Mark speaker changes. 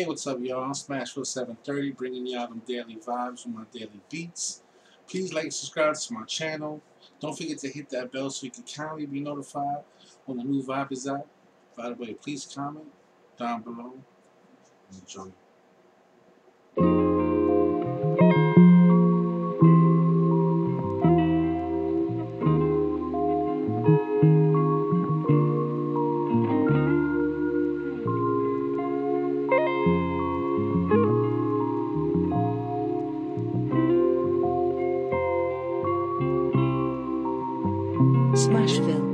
Speaker 1: Hey, what's up, y'all? I'm Smashville 730, bringing y'all them daily vibes with my daily beats. Please like and subscribe to my channel. Don't forget to hit that bell so you can kindly be notified when a new vibe is out. By the way, please comment down below. Enjoy.
Speaker 2: Smashville.